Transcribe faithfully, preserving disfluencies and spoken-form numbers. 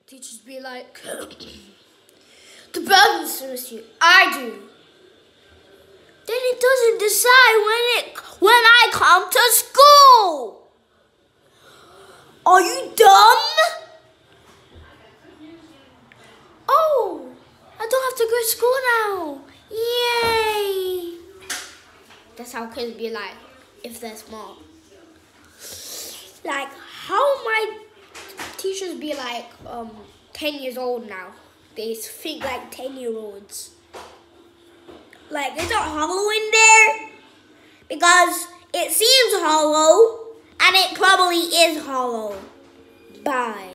Teachers be like, the brothers miss you. I do. Then it doesn't decide when it when I come to school. Are you dumb? Oh, I don't have to go to school now. Yay! That's how kids be like if they're small. Like how my teachers be like um ten years old now. They think like ten year olds. Like is it hollow in there? Because it seems hollow and it probably is hollow. Bye.